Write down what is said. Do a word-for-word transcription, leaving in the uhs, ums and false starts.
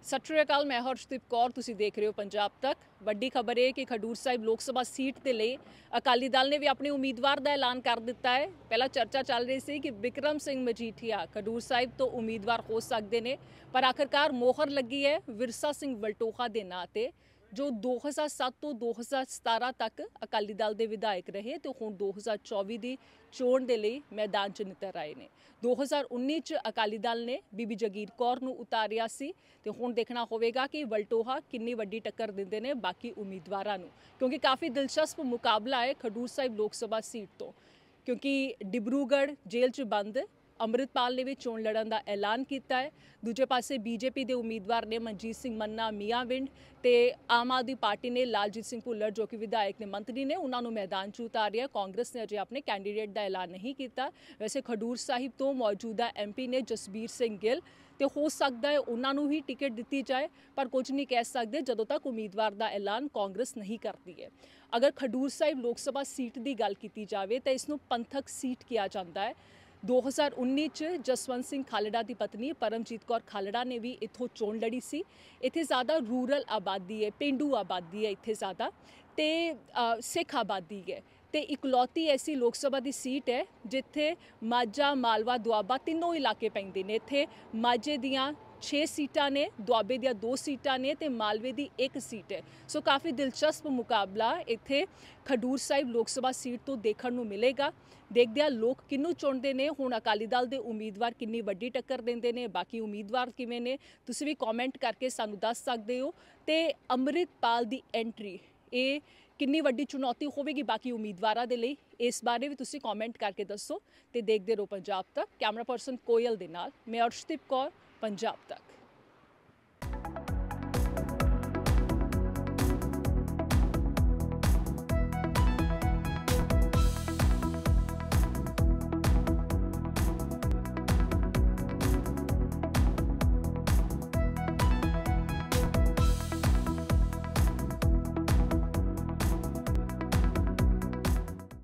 सत श्री अकाल, मैं हर्षदीप कौर, तुसी देख रहे हो पंजाब तक। वड्डी खबर है कि खडूर साहिब लोक सभा सीट के लिए अकाली दल ने भी अपने उम्मीदवार का ऐलान कर दिता है। पहला चर्चा चल रही थी कि बिक्रम सिंह मजीठिया खडूर साहिब तो उम्मीदवार हो सकते हैं, पर आखिरकार मोहर लगी है विरसा सिंह वलटोहा के नाँ से, जो दो हज़ार सत्त तो दो हज़ार सतारा तक अकाली दल के विधायक रहे तो हुण दो हज़ार चौबी की चोण के लिए मैदान च नितर आए ने। दो हज़ार उन्नीस च अकाली दल ने बीबी जगीर कौर नूं उतारिया सी ते हुण देखना होवेगा कि वलटोहा कितनी वड्डी टक्कर दिंदे ने बाकी उम्मीदवारां नूं, क्योंकि काफ़ी दिलचस्प मुकाबला है खडूर साहिब लोक सभा सीट तो, क्योंकि डिब्रूगढ़ जेल च बंद अमृतपाल ने भी चोण लड़न का ऐलान किया है। दूजे पासे बीजेपी के उम्मीदवार ने मनजीत सिंह मन्ना मियांविंड ते आम आदमी पार्टी ने लालजीत सिंह भुल्लर जो कि विधायक ने मंत्री ने उन्होंने मैदान च उतारिया। कांग्रेस ने अजे अपने कैंडीडेट का ऐलान नहीं किया। वैसे खडूर साहिब तो मौजूदा एम पी ने जसबीर सिंह गिल, तो हो सकता है उन्होंने ही टिकट दी जाए, पर कुछ नहीं कह सकते जदों तक उम्मीदवार का ऐलान कांग्रेस नहीं करती है। अगर खडूर साहिब लोक सभा सीट की गल की जाए तो इसनों पंथक सीट किया जाता है। दो हज़ार उन्नीस च जसवंत सिंह खालड़ा की पत्नी परमजीत कौर खालड़ा ने भी इत्थों चोण लड़ी सी। इत्थे ज़्यादा रूरल आबादी है, पेंडू आबादी है इत्थे ज़्यादा, तो सिख आबादी है, तो इकलौती ऐसी लोक सभा की सीट है जिथे माझा मालवा दुआबा तीनों इलाके पैंदे ने। इत्थे माझे दियाँ छे सीटां ने, दुआबे दियाँ दो सीटां ने ते मालवे की एक सीट है। सो काफ़ी दिलचस्प मुकाबला इत्थे खडूर साहिब लोक सभा सीट तो देखने को मिलेगा। देखते हैं लोग किनू चुनते हैं, हुण अकाली दल के उम्मीदवार कितनी वड्डी टक्कर देंदे ने, बाकी उम्मीदवार किवें ने, तुसी भी कॉमेंट करके सानू दस सकते हो। तो अमृतपाल की एंट्री ये कितनी वड्डी चुनौती होगी बाकी उम्मीदवारों के लिए, इस बारे भी तुसी कॉमेंट करके दसो। तो देखते रहो पंजाब तक। कैमरा परसन कोयल दे नाल मैं अर्शदीप कौर, पंजाब तक।